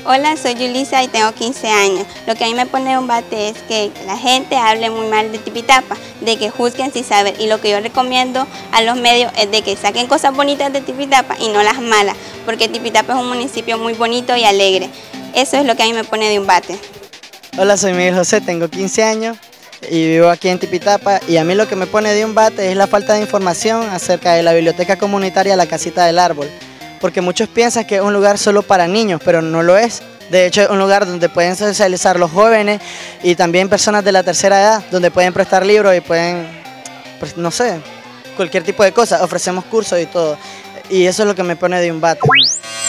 Hola, soy Yulisa y tengo 15 años. Lo que a mí me pone de un bate es que la gente hable muy mal de Tipitapa, de que juzguen sin saber. Y lo que yo recomiendo a los medios es de que saquen cosas bonitas de Tipitapa y no las malas, porque Tipitapa es un municipio muy bonito y alegre. Eso es lo que a mí me pone de un bate. Hola, soy Miguel José, tengo 15 años y vivo aquí en Tipitapa, y a mí lo que me pone de un bate es la falta de información acerca de la biblioteca comunitaria La Casita del Árbol, porque muchos piensan que es un lugar solo para niños, pero no lo es. De hecho, es un lugar donde pueden socializar los jóvenes y también personas de la tercera edad, donde pueden prestar libros y pueden, pues, no sé, cualquier tipo de cosa. Ofrecemos cursos y todo, y eso es lo que me pone de un bate.